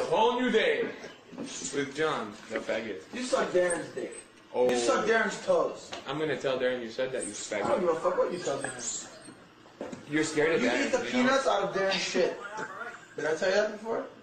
whole new day with John, the faggot. You suck Darren's dick. Oh. You suck Darren's toes. I'm gonna tell Darren you said that, you I don't give faggot. a fuck what you tell Darren. You're scared of You Darren. eat the peanuts out of Darren's shit. Did I tell you that before?